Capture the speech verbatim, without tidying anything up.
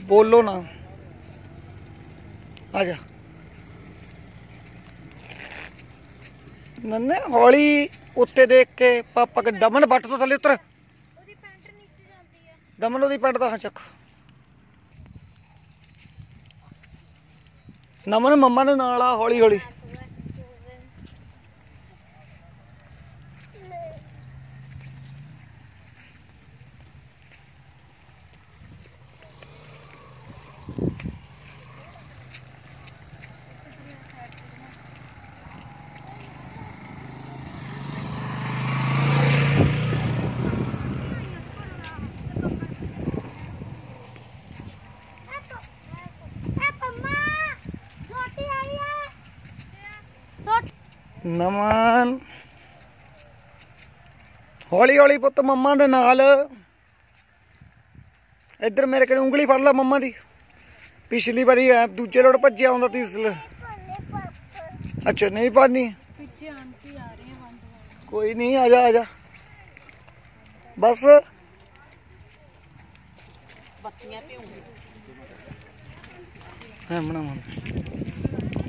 बोलो ना, आ जा नन्ने हौली उत्ते देख के पापा के। दमन बट तो थले उतर, दमन ओदी पैंट दा चक। नमन मम्मा ने नाल आ, हौली हौली। नमन हौली हौली पुत मम्मा दे नाल। इधर मेरे कने उंगली फड़ ला मम्मा दी। पिछली बारी दूजे रोड भज्जिया आंदा तीसरे। अच्छा नहीं पानी, कोई नहीं, आजा आजा बस। है मना मन